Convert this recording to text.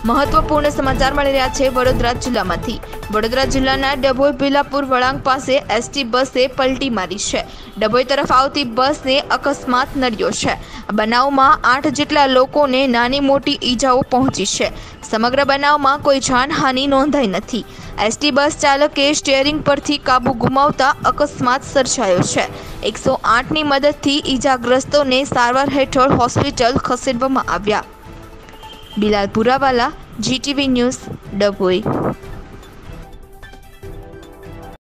મહત્વપૂર્ણ સમાચાર મળી રહ્યા છે વડોદરા જિલ્લામાંથી। વડોદરા જિલ્લાના ડભોઈ ભીલાપુર વળાંક પાસે એસટી બસે પલટી મારી છે। ડભોઈ તરફ આવતી બસને અકસ્માત નડ્યો છે। બનાવમાં 8 જેટલા લોકોને નાની મોટી ઈજાઓ પહોંચી છે। સમગ્ર બનાવમાં કોઈ જાનહાનિ નોંધાઈ નથી। એસટી બસ ચાલકે સ્ટીયરિંગ પરથી કાબુ ગુમાવતા અકસ્માત સર્જાયો છે। 108ની મદદથી ઈજાગ્રસ્તોને સારવાર હેઠળ હોસ્પિટલ ખસેડવામાં આવ્યા। Bilal Purawala, GTV news, Dabhoi.